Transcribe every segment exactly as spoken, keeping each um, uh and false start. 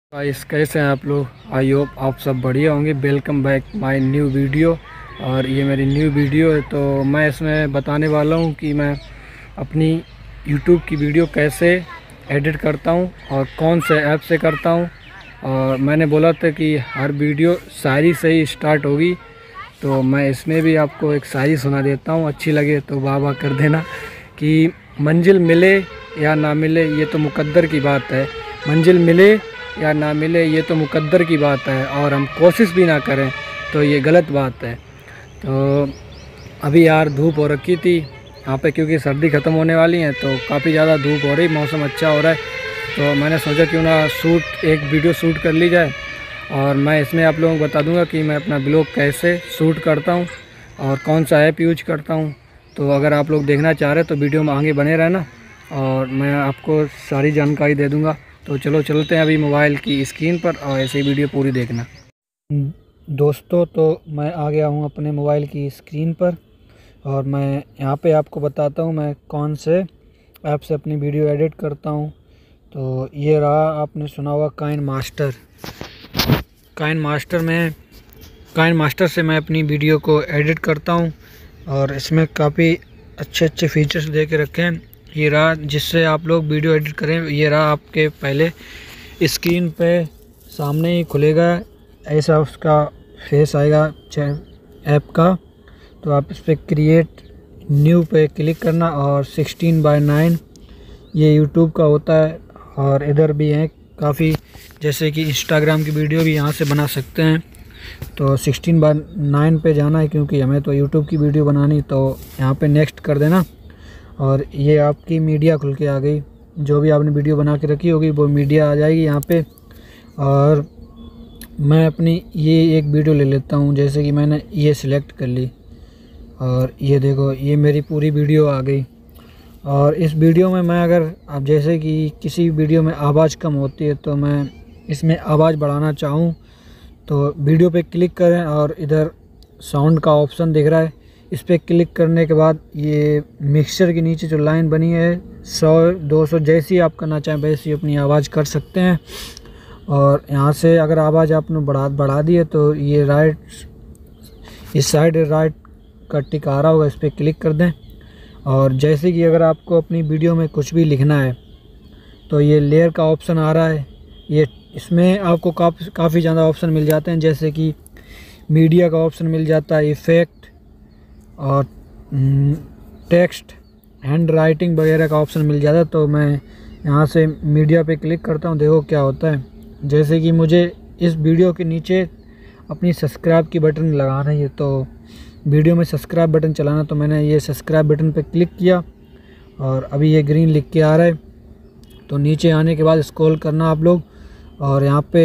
Guys, कैसे हैं आप लोग? आई होप आप सब बढ़िया होंगे। Welcome back my new video. और ये मेरी न्यू वीडियो है, तो मैं इसमें बताने वाला हूँ कि मैं अपनी यूट्यूब की वीडियो कैसे एडिट करता हूँ और कौन से ऐप से करता हूँ। और मैंने बोला था कि हर वीडियो शायरी से ही स्टार्ट होगी, तो मैं इसमें भी आपको एक शायरी सुना देता हूँ। अच्छी लगे तो वाह वाह कर देना। कि मंजिल मिले या ना मिले ये तो मुकद्दर की बात है, मंजिल मिले या ना मिले ये तो मुकद्दर की बात है, और हम कोशिश भी ना करें तो ये गलत बात है। तो अभी यार धूप हो रखी थी यहाँ पे, क्योंकि सर्दी ख़त्म होने वाली है तो काफ़ी ज़्यादा धूप हो रही, मौसम अच्छा हो रहा है। तो मैंने सोचा क्यों ना शूट एक वीडियो शूट कर ली जाए। और मैं इसमें आप लोगों को बता दूंगा कि मैं अपना ब्लॉग कैसे शूट करता हूँ और कौन सा ऐप यूज करता हूँ। तो अगर आप लोग देखना चाह रहे हैं तो वीडियो में आगे बने रहना और मैं आपको सारी जानकारी दे दूँगा। तो चलो चलते हैं अभी मोबाइल की स्क्रीन पर और ऐसे ही वीडियो पूरी देखना। दोस्तों, तो मैं आ गया हूँ अपने मोबाइल की स्क्रीन पर और मैं यहाँ पे आपको बताता हूँ मैं कौन से ऐप से अपनी वीडियो एडिट करता हूँ। तो ये रहा, आपने सुना होगा काइन मास्टर। काइन मास्टर में काइन मास्टर से मैं अपनी वीडियो को एडिट करता हूँ और इसमें काफ़ी अच्छे अच्छे फीचर्स दे के रखे हैं। ये रहा जिससे आप लोग वीडियो एडिट करें। ये रहा आपके पहले स्क्रीन पे सामने ही खुलेगा, ऐसा उसका फेस आएगा ऐप का। तो आप इस पर क्रिएट न्यू पे क्लिक करना और सिक्सटीन बाय नाइन ये यूट्यूब का होता है। और इधर भी हैं काफ़ी, जैसे कि इंस्टाग्राम की वीडियो भी यहाँ से बना सकते हैं। तो सिक्सटीन बाय नाइन पे जाना है क्योंकि हमें तो यूट्यूब की वीडियो बनानी, तो यहाँ पे नेक्स्ट कर देना। और ये आपकी मीडिया खुल के आ गई, जो भी आपने वीडियो बना के रखी होगी वो मीडिया आ जाएगी यहाँ पे। और मैं अपनी ये एक वीडियो ले लेता हूँ, जैसे कि मैंने ये सिलेक्ट कर ली और ये देखो ये मेरी पूरी वीडियो आ गई। और इस वीडियो में मैं अगर अब जैसे कि किसी वीडियो में आवाज़ कम होती है तो मैं इसमें आवाज़ बढ़ाना चाहूँ तो वीडियो पे क्लिक करें और इधर साउंड का ऑप्शन दिख रहा है, इस पर क्लिक करने के बाद ये मिक्सचर के नीचे जो लाइन बनी है सौ दो सौ जैसी आप करना चाहें वैसी अपनी आवाज़ कर सकते हैं। और यहाँ से अगर आवाज़ आपने बढ़ा बढ़ा दी है तो ये राइट इस साइड राइट का टिक आ रहा होगा, इस पर क्लिक कर दें। और जैसे कि अगर आपको अपनी वीडियो में कुछ भी लिखना है तो ये लेयर का ऑप्शन आ रहा है, ये इसमें आपको काफ़ी काफ़ी ज़्यादा ऑप्शन मिल जाते हैं, जैसे कि मीडिया का ऑप्शन मिल जाता है, इफ़ेक्ट और टेक्स्ट हैंड राइटिंग वगैरह का ऑप्शन मिल जाता है। तो मैं यहाँ से मीडिया पे क्लिक करता हूँ, देखो क्या होता है। जैसे कि मुझे इस वीडियो के नीचे अपनी सब्सक्राइब की बटन लगाना है, तो वीडियो में सब्सक्राइब बटन चलाना, तो मैंने ये सब्सक्राइब बटन पे क्लिक किया और अभी ये ग्रीन लिख के आ रहा है। तो नीचे आने के बाद स्क्रॉल करना आप लोग और यहाँ पे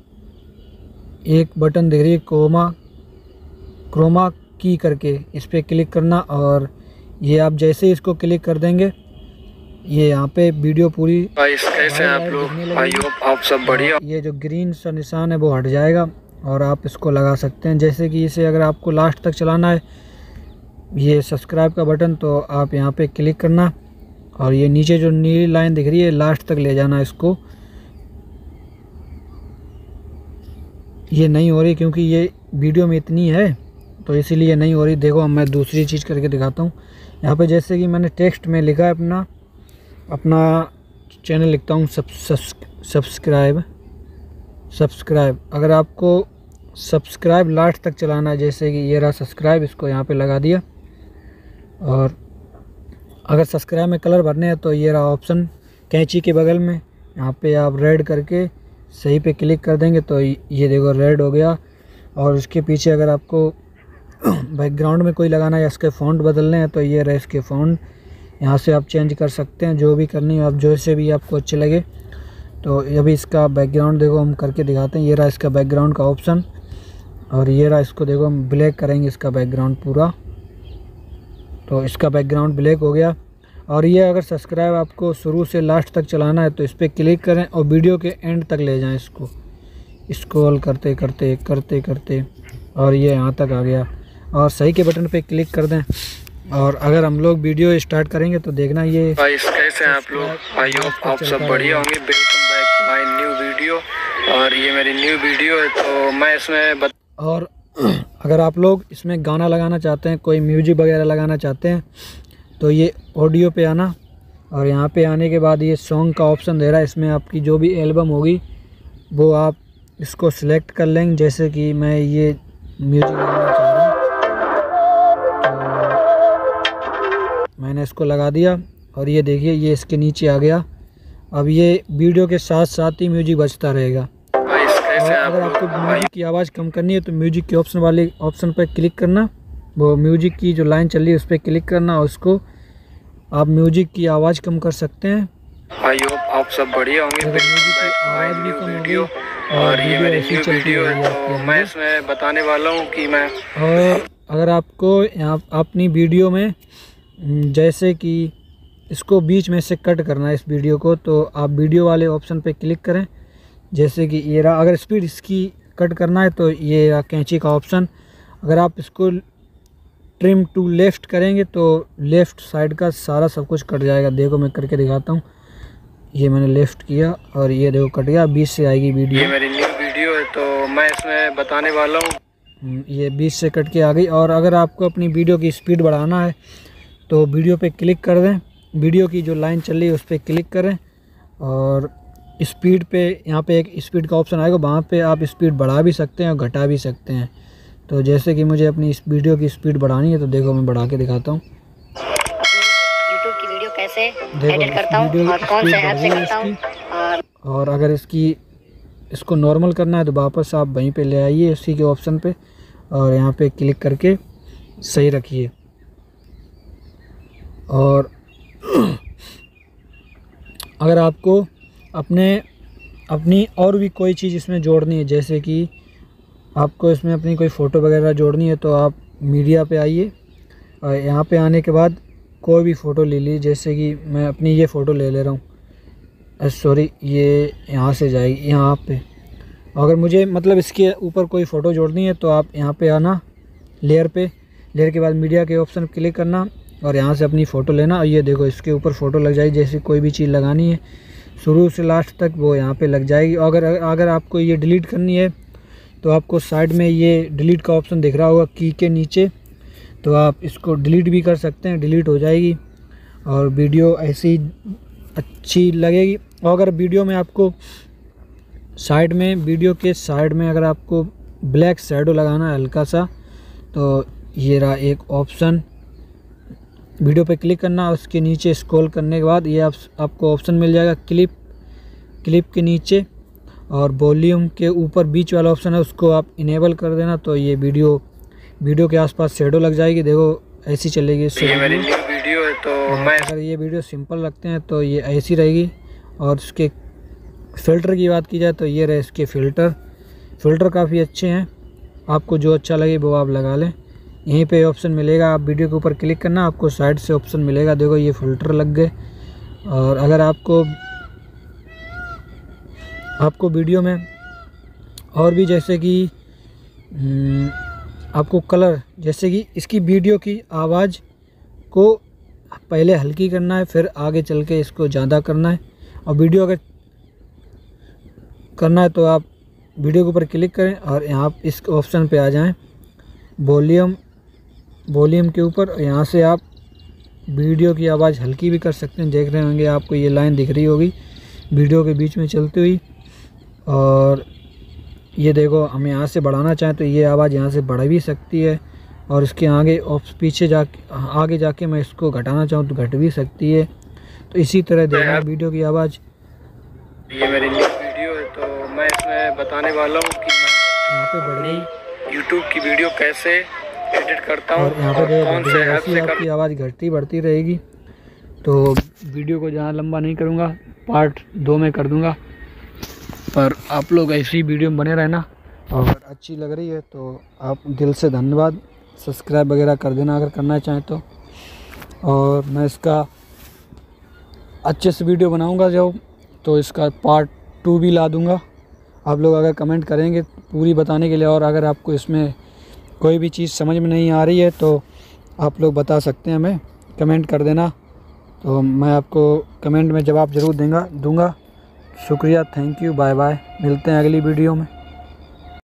एक बटन दिख रही है क्रोमा क्रोमा की करके, इस पर क्लिक करना। और ये आप जैसे ही इसको क्लिक कर देंगे ये यहाँ पे वीडियो पूरी कैसे हैं आप लोग? आई होप आप सब बढ़िया। ये जो ग्रीन सा निशान है वो हट जाएगा और आप इसको लगा सकते हैं। जैसे कि इसे अगर आपको लास्ट तक चलाना है ये सब्सक्राइब का बटन, तो आप यहाँ पे क्लिक करना और ये नीचे जो नीली लाइन दिख रही है लास्ट तक ले जाना इसको। ये नहीं हो रही क्योंकि ये वीडियो में इतनी है तो इसीलिए नहीं हो रही। देखो मैं दूसरी चीज़ करके दिखाता हूँ। यहाँ पे जैसे कि मैंने टेक्स्ट में लिखा है अपना अपना चैनल लिखता हूँ सब्सक्राइब सब्सक्राइब अगर आपको सब्सक्राइब लास्ट तक चलाना है, जैसे कि ये रहा सब्सक्राइब, इसको यहाँ पे लगा दिया। और अगर सब्सक्राइब में कलर भरने हैं तो ये रहा ऑप्शन कैंची के बगल में, यहाँ पे आप रेड करके सही पे क्लिक कर देंगे तो ये देखो रेड हो गया। और उसके पीछे अगर आपको बैकग्राउंड में कोई लगाना है या इसके फ़ॉन्ट बदलने हैं तो ये रहे इसके फ़ॉन्ट, यहाँ से आप चेंज कर सकते हैं जो भी करनी है आप, जैसे भी आपको अच्छे लगे। तो अभी इसका बैकग्राउंड देखो हम करके दिखाते हैं। ये रहा इसका बैकग्राउंड का ऑप्शन और ये रहा, इसको देखो हम ब्लैक करेंगे इसका बैकग्राउंड पूरा, तो इसका बैकग्राउंड ब्लैक हो गया। और ये अगर सब्सक्राइब आपको शुरू से लास्ट तक चलाना है तो इस पर क्लिक करें और वीडियो के एंड तक ले जाएं, इसको स्क्रॉल करते करते करते करते और ये यहाँ तक आ गया। और सही के बटन पे क्लिक कर दें और अगर हम लोग वीडियो स्टार्ट करेंगे तो देखना ये गाइस कैसे हैं आप लोग? आई होप आप सब बढ़िया होंगे। Welcome back my new video. और ये मेरी न्यू वीडियो है तो मैं इसमें बत... और अगर आप लोग इसमें गाना लगाना चाहते हैं, कोई म्यूजिक वगैरह लगाना चाहते हैं, तो ये ऑडियो पे आना और यहाँ पे आने के बाद ये सॉन्ग का ऑप्शन दे रहा है। इसमें आपकी जो भी एल्बम होगी वो आप इसको सिलेक्ट कर लेंगे। जैसे कि मैं ये म्यूजिक लगाना चाह रहा हूँ तो मैंने इसको लगा दिया और ये देखिए ये इसके नीचे आ गया। अब ये वीडियो के साथ साथ ही म्यूजिक बजता रहेगा। और अगर आपको म्यूजिक की आवाज़ कम करनी है तो म्यूजिक के ऑप्शन वाले ऑप्शन पर क्लिक करना, वो म्यूजिक की जो लाइन चल रही है उस पर क्लिक करना और उसको आप म्यूजिक की आवाज़ कम कर सकते हैं। आई होप आप सब बढ़िया होंगे। अगर म्यूजिक की आवाज़ भी कम होगी और ये मेरी न्यू वीडियो है तो मैं इसमें बताने वाला हूँ कि मैं और अगर आपको यहाँ अपनी वीडियो में जैसे कि इसको बीच में से कट करना है इस वीडियो को, तो आप वीडियो वाले ऑप्शन पे क्लिक करें। जैसे कि ये रहा, अगर स्पीड इसकी कट करना है तो ये रहा कैंची का ऑप्शन। अगर आप इसको ट्रिम टू लेफ़्ट करेंगे तो लेफ़्ट साइड का सारा सब कुछ कट जाएगा। देखो मैं करके दिखाता हूँ। ये मैंने लेफ़्ट किया और ये देखो कट गया। बीच से आएगी वीडियो। ये मेरी न्यू वीडियो है तो मैं इसमें बताने वाला हूँ। ये बीच से कट के आ गई। और अगर आपको अपनी वीडियो की स्पीड बढ़ाना है तो वीडियो पे क्लिक कर दें, वीडियो की जो लाइन चल रही है उस पर क्लिक करें और स्पीड पे यहाँ पे एक स्पीड का ऑप्शन आएगा, वहाँ पे आप स्पीड बढ़ा भी सकते हैं और घटा भी सकते हैं। तो जैसे कि मुझे अपनी इस वीडियो की स्पीड बढ़ानी है तो देखो मैं बढ़ा के दिखाता हूँ। यूट्यूब की वीडियो कैसे एडिट करता हूँ और कौन से ऐप से करता हूँ। और और अगर इसकी इसको नॉर्मल करना है तो वापस आप वहीं पे ले आइए इसी के ऑप्शन पे और यहाँ पे क्लिक करके सही रखिए। और अगर आपको अपने अपनी और भी कोई चीज़ इसमें जोड़नी है, जैसे कि आपको इसमें अपनी कोई फ़ोटो वगैरह जोड़नी है तो आप मीडिया पे आइए और यहाँ पे आने के बाद कोई भी फ़ोटो ले लीजिए। जैसे कि मैं अपनी ये फ़ोटो ले ले रहा हूँ, सॉरी ये यहाँ से जाएगी यहाँ पे। अगर मुझे मतलब इसके ऊपर कोई फ़ोटो जोड़नी है तो आप यहाँ पे आना, लेयर पे, लेयर के बाद मीडिया के ऑप्शन क्लिक करना और यहाँ से अपनी फ़ोटो लेना और ये देखो इसके ऊपर फ़ोटो लग जाएगी। जैसे कोई भी चीज़ लगानी है शुरू से लास्ट तक वो यहाँ पे लग जाएगी। अगर अगर आपको ये डिलीट करनी है तो आपको साइड में ये डिलीट का ऑप्शन दिख रहा होगा की के नीचे, तो आप इसको डिलीट भी कर सकते हैं, डिलीट हो जाएगी और वीडियो ऐसी अच्छी लगेगी। और अगर वीडियो में आपको साइड में वीडियो के साइड में अगर आपको ब्लैक शैडो लगाना है हल्का सा, तो ये रहा एक ऑप्शन, वीडियो पे क्लिक करना और उसके नीचे स्क्रॉल करने के बाद ये आप, आपको ऑप्शन मिल जाएगा क्लिप, क्लिप के नीचे और वॉल्यूम के ऊपर बीच वाला ऑप्शन है उसको आप इनेबल कर देना। तो ये वीडियो वीडियो के आसपास शैडो लग जाएगी, देखो ऐसी चलेगी। ये मेरी न्यू वीडियो है तो मैं अगर ये वीडियो सिंपल रखते हैं तो ये ऐसी रहेगी। और इसके फ़िल्टर की बात की जाए तो ये रहे इसके फ़िल्टर, फ़िल्टर काफ़ी अच्छे हैं, आपको जो अच्छा लगे वो आप लगा लें। यहीं पे ऑप्शन मिलेगा, आप वीडियो के ऊपर क्लिक करना, आपको साइड से ऑप्शन मिलेगा, देखो ये फ़िल्टर लग गए। और अगर आपको आपको वीडियो में और भी जैसे कि आपको कलर, जैसे कि इसकी वीडियो की आवाज़ को पहले हल्की करना है फिर आगे चल के इसको ज़्यादा करना है। और वीडियो अगर करना है तो आप वीडियो के ऊपर क्लिक करें और यहाँ इस ऑप्शन पे आ जाएं, वॉल्यूम वॉल्यूम के ऊपर। यहाँ से आप वीडियो की आवाज़ हल्की भी कर सकते हैं, देख रहे होंगे आपको ये लाइन दिख रही होगी वीडियो के बीच में चलती हुई। और ये देखो हम यहाँ से बढ़ाना चाहें तो ये आवाज़ यहाँ से बढ़ भी सकती है और इसके आगे और पीछे जाके आगे जाके मैं इसको घटाना चाहूँ तो घट भी सकती है। तो इसी तरह देखना वीडियो की आवाज़। ये मेरी न्यू वीडियो है तो मैं इसमें बताने वाला हूँ कि मैं यहाँ पे बढ़ गई यूट्यूब की वीडियो कैसे एडिट करता हूँ और यहाँ और पे कौन से ऐप से आपकी आवाज़ घटती बढ़ती रहेगी। तो वीडियो को ज़्यादा लंबा नहीं करूँगा, पार्ट दो में कर दूँगा। पर आप लोग ऐसी वीडियो में बने रहना और अच्छी लग रही है तो आप दिल से धन्यवाद, सब्सक्राइब वगैरह कर देना अगर करना चाहें तो। और मैं इसका अच्छे से वीडियो बनाऊंगा जब तो इसका पार्ट टू भी ला दूंगा। आप लोग अगर कमेंट करेंगे पूरी बताने के लिए, और अगर आपको इसमें कोई भी चीज़ समझ में नहीं आ रही है तो आप लोग बता सकते हैं, हमें कमेंट कर देना तो मैं आपको कमेंट में जवाब ज़रूर देंगा दूंगा शुक्रिया, थैंक यू, बाय बाय, मिलते हैं अगली वीडियो में।